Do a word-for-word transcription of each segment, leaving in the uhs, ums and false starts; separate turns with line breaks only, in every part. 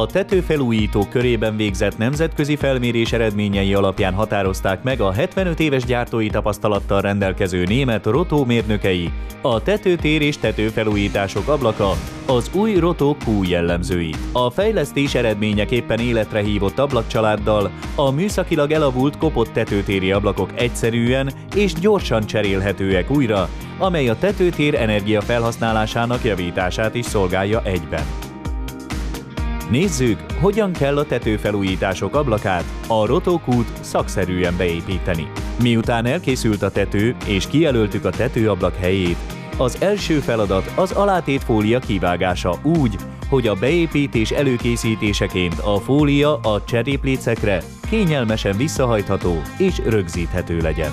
A tetőfelújító körében végzett nemzetközi felmérés eredményei alapján határozták meg a hetvenöt éves gyártói tapasztalattal rendelkező német Rotó mérnökei a tetőtér és tetőfelújítások ablaka, az új Rotó Q jellemzői. A fejlesztés eredményeképpen életre hívott ablakcsaláddal a műszakilag elavult kopott tetőtéri ablakok egyszerűen és gyorsan cserélhetőek újra, amely a tetőtér energiafelhasználásának javítását is szolgálja egyben. Nézzük, hogyan kell a tetőfelújítások ablakát, a Rotó Q-t szakszerűen beépíteni. Miután elkészült a tető és kijelöltük a tetőablak helyét, az első feladat az alátétfólia kivágása úgy, hogy a beépítés előkészítéseként a fólia a cseréplécekre kényelmesen visszahajtható és rögzíthető legyen.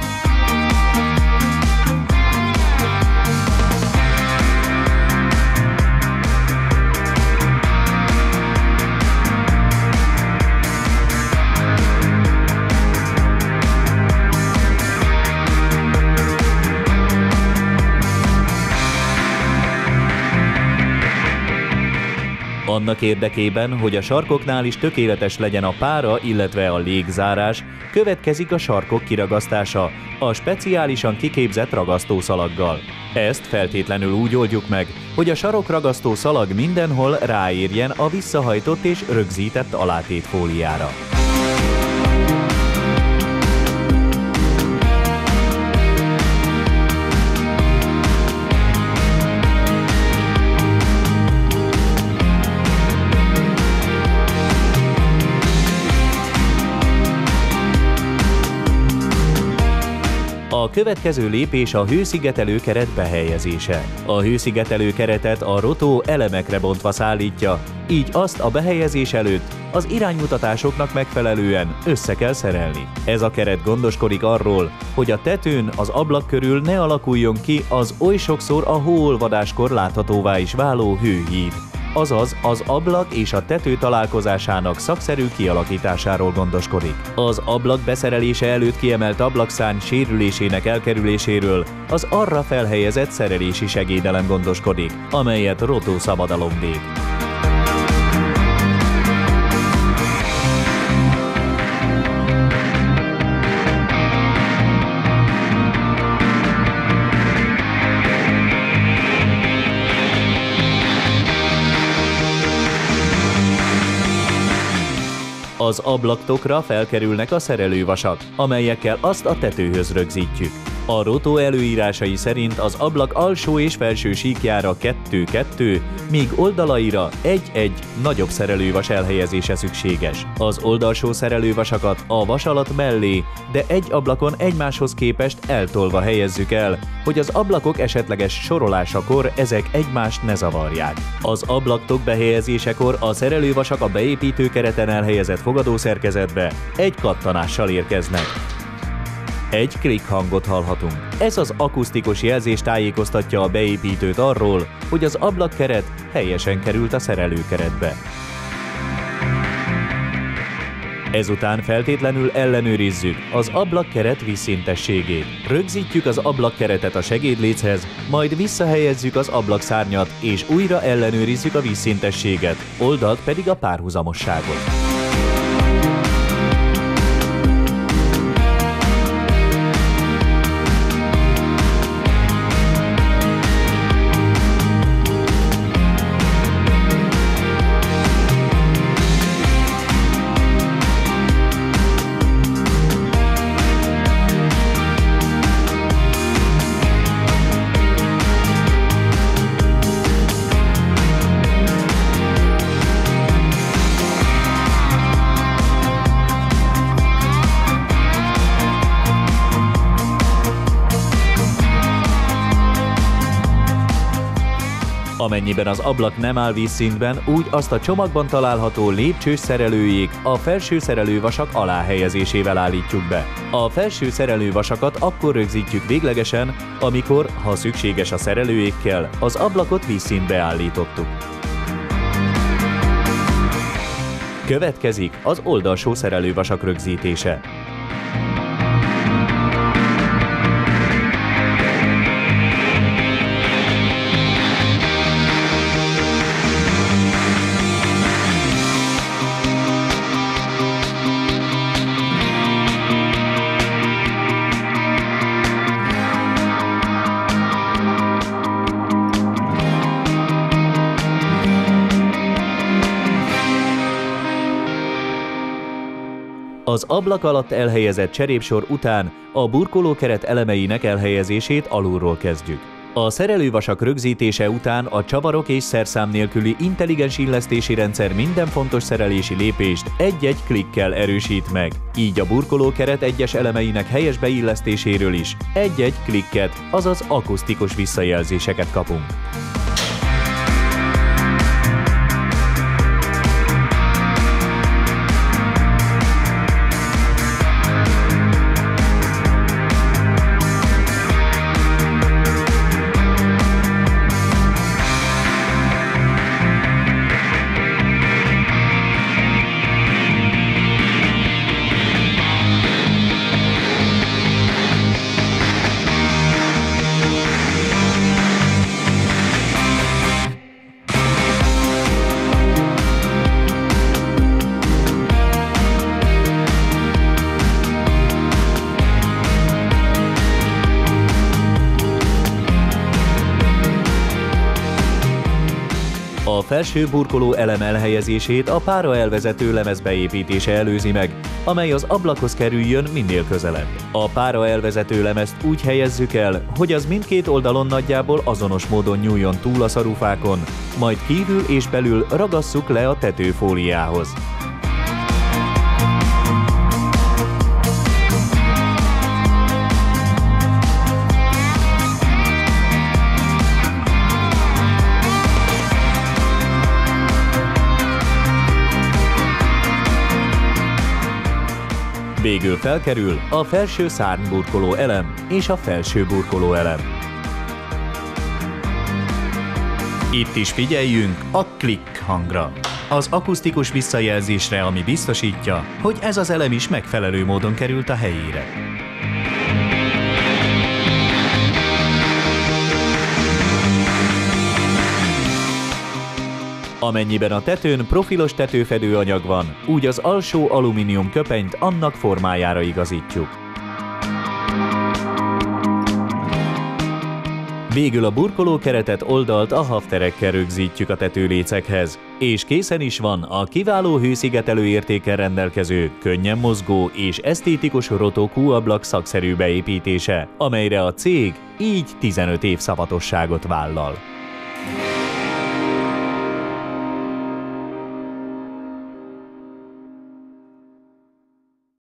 Annak érdekében, hogy a sarkoknál is tökéletes legyen a pára, illetve a légzárás, következik a sarkok kiragasztása a speciálisan kiképzett ragasztószalaggal. Ezt feltétlenül úgy oldjuk meg, hogy a sarokragasztó szalag mindenhol ráérjen a visszahajtott és rögzített alátétfóliára. A következő lépés a hőszigetelő keret behelyezése. A hőszigetelő keretet a Rotó elemekre bontva szállítja, így azt a behelyezés előtt az iránymutatásoknak megfelelően össze kell szerelni. Ez a keret gondoskodik arról, hogy a tetőn az ablak körül ne alakuljon ki az oly sokszor a hóolvadáskor láthatóvá is váló hőhíd. Azaz az ablak és a tető találkozásának szakszerű kialakításáról gondoskodik. Az ablak beszerelése előtt kiemelt ablakszárny sérülésének elkerüléséről az arra felhelyezett szerelési segédelem gondoskodik, amelyet Rotó Szabadalom vég. Az ablaktokra felkerülnek a szerelővasak, amelyekkel azt a tetőhöz rögzítjük. A Rotó előírásai szerint az ablak alsó és felső síkjára kettő-kettő, míg oldalaira egy-egy nagyobb szerelővas elhelyezése szükséges. Az oldalsó szerelővasakat a vasalat mellé, de egy ablakon egymáshoz képest eltolva helyezzük el, hogy az ablakok esetleges sorolásakor ezek egymást ne zavarják. Az ablaktok behelyezésekor a szerelővasak a beépítő kereten elhelyezett fogadószerkezetbe egy kattanással érkeznek. Egy klik hangot hallhatunk. Ez az akusztikus jelzés tájékoztatja a beépítőt arról, hogy az ablakkeret helyesen került a szerelőkeretbe. Ezután feltétlenül ellenőrizzük az ablakkeret vízszintességét. Rögzítjük az ablakkeretet a segédléchez, majd visszahelyezzük az ablakszárnyat és újra ellenőrizzük a vízszintességet, oldalt pedig a párhuzamosságot. Amennyiben az ablak nem áll vízszintben, úgy azt a csomagban található lépcsős szerelőjék a felső szerelővasak alá helyezésével állítjuk be. A felső szerelővasakat akkor rögzítjük véglegesen, amikor, ha szükséges a szerelőjékkel, az ablakot vízszintbe állítottuk. Következik az oldalsó szerelővasak rögzítése. Az ablak alatt elhelyezett cserépsor után a burkolókeret elemeinek elhelyezését alulról kezdjük. A szerelővasak rögzítése után a csavarok és szerszám nélküli intelligens illesztési rendszer minden fontos szerelési lépést egy-egy klikkel erősít meg. Így a burkolókeret egyes elemeinek helyes beillesztéséről is egy-egy klikket, azaz akusztikus visszajelzéseket kapunk. A felső burkoló elem elhelyezését a pára elvezető lemez beépítése előzi meg, amely az ablakhoz kerüljön minél közelebb. A pára elvezető lemezt úgy helyezzük el, hogy az mindkét oldalon nagyjából azonos módon nyúljon túl a szarufákon, majd kívül és belül ragasszuk le a tetőfóliához. Végül felkerül a felső szárnyburkoló elem és a felső burkoló elem. Itt is figyeljünk a klikk hangra, az akusztikus visszajelzésre, ami biztosítja, hogy ez az elem is megfelelő módon került a helyére. Amennyiben a tetőn profilos tetőfedőanyag van, úgy az alsó alumínium köpenyt annak formájára igazítjuk. Végül a burkolókeretet oldalt a hafterekkel rögzítjük a tetőlécekhez, és készen is van a kiváló hőszigetelő értékkel rendelkező, könnyen mozgó és esztétikus rotokú ablak szakszerű beépítése, amelyre a cég így tizenöt év szavatosságot vállal.